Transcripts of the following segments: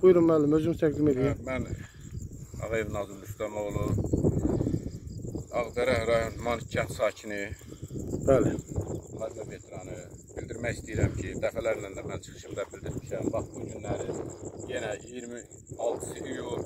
Buyurun müəllim, özünüz təqdim edin. Mən Ağayev Nazım Rüstəmoğlu, Ağdərə rayon Manik kənd sakini, Bəli. müharibə veteranı. Bildirmək istəyirəm ki, dəfələrlə də mən çıxışımda bildirmişəm. Bax, bu günləri yenə 26 iyul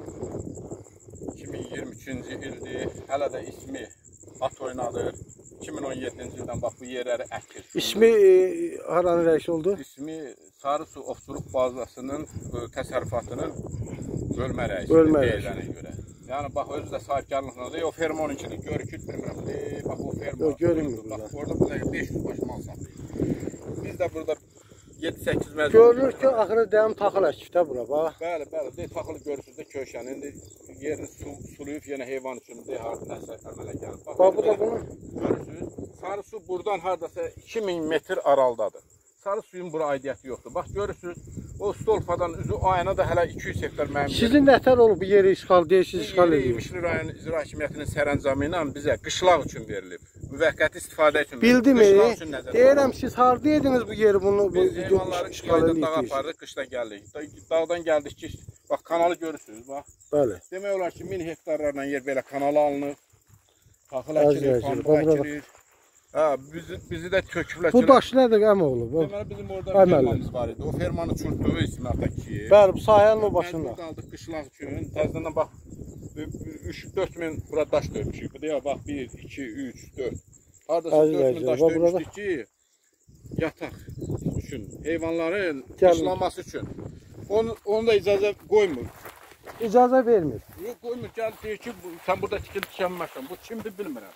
2023-cü ildir. Hələ də ismi at oynadır. 2017-ci ildən bax, bu yerləri əkir. İsmi haranın rəisi oldu? İsmi Sarısu Ovçuluq Bazasının təsərrüfatının bölmə rəisi deyilənə görə. Yəni, bax, özü də sahibkarlıqla, o fermonunkidir, görükür, bilmirəm, bax, o fermon. Görünmür burada. Bax, orada 500 baş mal saxlayır. Biz də burada 7-8 məzun. Görünür ki, axırı dəyəm taxıl əkib də bura, bax. Bəli, bəli, taxılı görürsünüz də köşəni. İndi yerini suluyub, yenə heyvan üçün nəsə əmələ gəlir. Bax, bu da bunu. Görürsünüz, sarı su buradan haradasa 2000 metr aralıdadır. Sarı suyun bura aidiyyəti yoxdur. Bax, görürsünüz, o stolpadan üzü ayına da hələ 200 hektar mənim yerim. Sizin nətər olub bu yeri işğal, deyirsiniz, işğal edilib? İmişli rayon İcra Hakimiyyətinin sərəncamı ilə bizə qışlaq üçün verilib. Müvəqqəti istifadə üçün verilib. Bildimi? Deyirəm, siz haradaydınız bu yeri bunu biz heyvanları işğalda dağa aparırıq, qışda gəldik. Dağdan gəldik ki, bax, kanalı görürsünüz, bax. Bəli. Demək olar ki, 1000 hektarlarla yer belə kanala alınır. Taxıl əkilir, pambıq əkilir. Bizi də töküblər. Bu daş nədir, əmoğlu? Deməli, bizim orada fermamız var idi. O fermanı çürtdüyü İsmətdəki. Bəli, bu sahənin o başında. Biz qaldıq qışlaq üçün. Təzdən bax, 3-4 min bura daş dövmüşük. Bu deyə, bax, 1, 2, 3, 4. Haradasa 4 min daş dövmüşdük ki, yataq üçün, heyvanların qışlaması üçün. Onu da icazə qoymur. İcazə vermir. Yox, qoymur. Gəl deyir ki, sən burada tikil tikənməsən. Bu kimdir bilmirəm.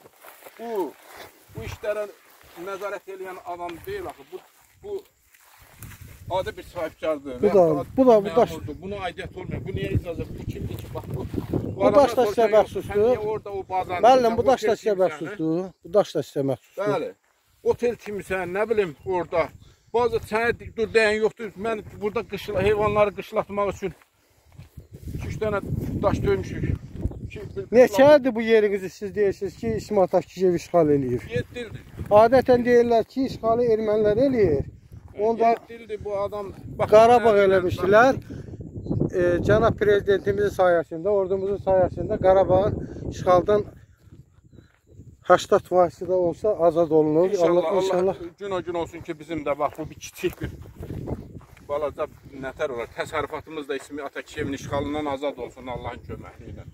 Bu işlərə nəzarət edən adam deyil axı. Bu adi bir sahibkardır. Bu da daş. Buna aidiyyət olmuyor. Bu niyə icazə? Bu kimdir ki? Bax, bu daş da sizə məxsusdur. Müəllim, bu daş da sizə məxsusdur. Bu daş da sizə məxsusdur. Bəli. Otel kimisən, nə bilim, orada. Bazı sənə dur deyən yoxdur. Mən burada heyvanları qışlatmaq üçün 2-3 dənə daş döymüşük. Neçədir bu yerinizi siz deyirsiniz ki, İsmail Taşkiyev işğal eləyir? 7 ildir. Adətən deyirlər ki, işğalı ermənilər eləyir. 7 ildir bu adam... Qarabağ eləmişdilər. Cənab Prezidentimizin sayəsində, ordumuzun sayəsində Qarabağın işğaldan 80% da olsa azad olunur. İnşallah gün o gün olsun ki, bizim də bax, bu bir kiçik bir balaca nətər olar. Təsərrüfatımız da İsmi Atakişevin işğalından azad olsun Allahın köməkliyi ilə.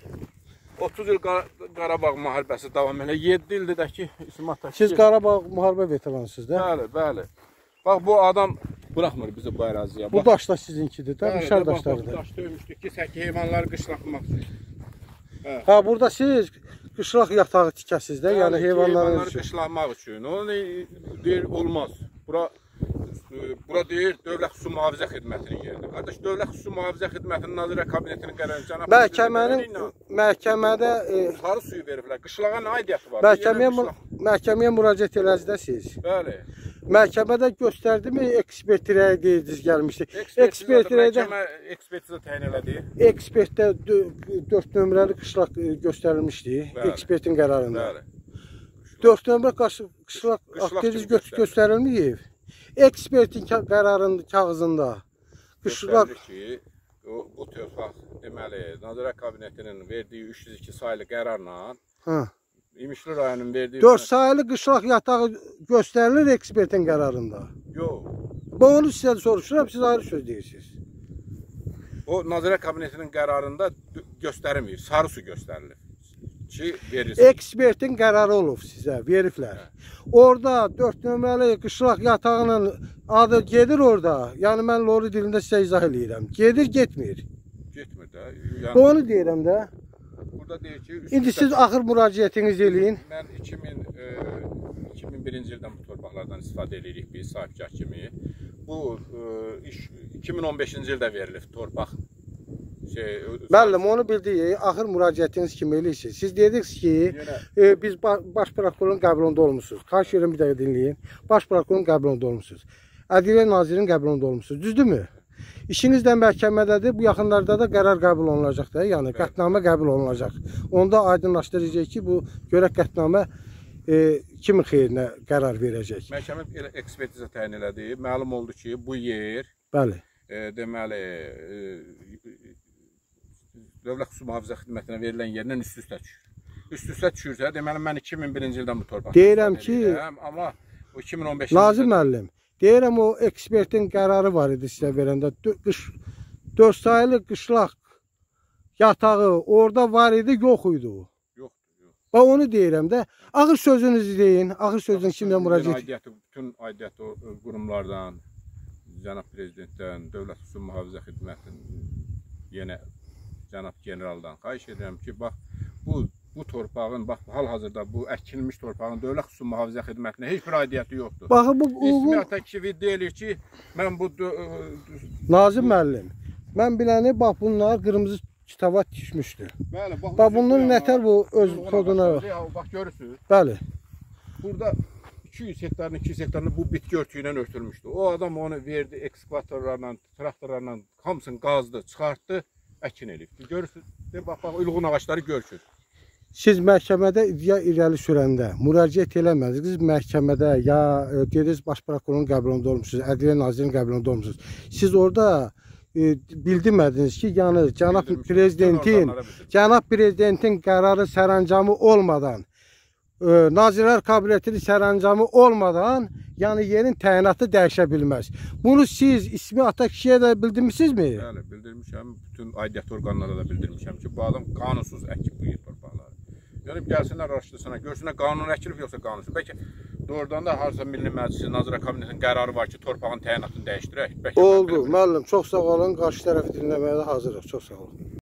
30 il Qarabağ müharibəsi davam edir. 7 ildir də ki, İsmi Atakişev... Siz Qarabağ müharibə veteransınız da? Bəli, bəli. Bax, bu adam buraxmır bizi bu əraziyə. Bu daş da sizinkidir, da? Müşər daşlarıdır. Bu daş döymüşdük ki, səki heyvanları qışlatmaq üçün. Ha, burada siz qışlaq yatağı tikəsiz də, yəni heyvanları qışlatmaq üçün. Onu deyir, olmaz. Bura deyir, Dövlət Xüsusi Mühafizə Xidmətinin yeridir. Qardaş, Dövlət Xüsusi Mühafizə Xidmətinin Nazirə Kabinetinin qərarı cənab... Məhkəmədə... Sarı suyu veriblər. Qışlağa nə aidiyyəti var? Məhkəməyə müraciət elədiniz. Bəli. Məhkəmədə göstərdimi, ekspertirəyə deyirdiniz, gəlmişdi. Ekspertiza təyin elədi. Ekspertdə 4 nömrəli qışlaq göstərilmişdi, ekspertin qərarında. 4 nömrə qışlaq aktiviz göstərilməyib. Ekspertin qərarında, kağızında qışlaq... Bu torpaq, deməli, Nazirə Kabinetinin verdiyi 302 sayılı qərarla İmişli rayonun verdiyi... 4 sayılı qışlaq yatağı göstərilir ekspertin qərarında. Yox. Bu onu sizə soruşuram, siz ayrı söz deyirsiniz. O Nazirə Kabinetinin qərarında göstərilmir, sarı su göstərilir. Ki, verirsin. Ekspertin qərarı olub sizə, veriblər. Orada 4 nömrəli qışlaq yatağının adı gedir orada. Yəni, mən lori dilində sizə izah eləyirəm. Gedir, getmir. Getmir də. Onu deyirəm də. Burada deyir ki... İndi siz axır müraciətinizi eləyin. Mən 2001-ci ildən bu torpaqlardan istifadə edirik biz, sahibkar kimi. Bu, 2015-ci ildə verilib torpaq. Müəllim, onu bildik, axır müraciətiniz kimi eləyirsiniz. Siz dediniz ki, biz baş prokurorun qəbulunda olmuşsunuz. Xahiş edirəm, bir dəqiqə dinləyin. Baş prokurorun qəbulunda olmuşsunuz. Ədliyyə Nazirinin qəbulunda olmuşsunuz. Düzdürmü? İşiniz də məhkəmədədir. Bu yaxınlarda da qərar qəbul olunacaq da, yəni qətnamə qəbul olunacaq. Onda aydınlaşdıracaq ki, bu görək qətnamə kimin xeyrinə qərar verəcək. Məhkəmə ekspertiza təyin elədi. Məlum oldu ki, bu yer bəli, deməli Dövlət Xüsusi Mühafizə Xidmətinə verilən yerdən üst-üstə düşür. Üst-üstə düşürsə, deməli mən 2001-ci ildən bu torpağı deyirəm ki, amma o 2015-ci Nazim müəllim, deyirəm o ekspertin qərarı var idi sizə verəndə 4 sayılı qışlaq yatağı orada var idi, yox idi o. Bax onu deyirəm də. Ağır sözünüzü deyin. Ağır sözün kimdən müraciət? Bütün aidiyyatı qurumlardan, cənab prezidentdən, Dövlət Xüsusi Mühafizə Xidmətinin, yenə cənab generaldan xahiş edirəm ki, bax bu torpağın, bax hal-hazırda bu əkilmiş torpağın Dövlət Xüsusi Mühafizə Xidmətinə heç bir aidiyyatı yoxdur. Bax bu İsmi ata kişi iddia eləyir ki, mən bu Nazim müəllim, mən biləni bax bunlar qırmızı kitaba düşmüşdür. Bəli, bax bunun nətər bu öz koduna. Bax görürsünüz. Bəli. Burada 200 hektarını bu bitki örtüyü ilə örtülmüşdü. O adam onu verdi ekskavatorlarla, traktorlarla hamısını qazdı, çıxartdı, əkin eləyib. Görürsünüz. Bax uyğun ağacları görürsünüz. Siz məhkəmədə iddia irəli sürəndə müraciət eləmədiniz. Məhkəmədə ya dediniz baş prokurorun qəbulunda olmusunuz, Ədliyyə Nazirinin qəbulunda olmusunuz. Siz orada bildirmədiniz ki, yəni cənab prezidentin qərarı sərəncamı olmadan, Nazirlər Kabinetinin sərəncamı olmadan, yəni yerin təyinatı dəyişə bilməz. Bunu siz ismi ata kişiyə də bildirmişsinizmi? Bəli, bildirmişəm. Bütün aidiyyat orqanlara da bildirmişəm ki, bu adam qanunsuz əkib bu torpaqları. Yəni gəlsinlər, araşdırsınlar, görsünlər qanun əkilib yoxsa qanunsuz. Bəlkə doğrudan da harsa Milli Məclisi, Nazirlər Kabinetinin qərarı var ki, torpağın təyinatını dəyişdirək. Oldu, müəllim, çox sağ olun. Qarşı tərəfi dinləməyə də hazırıq. Çox sağ olun.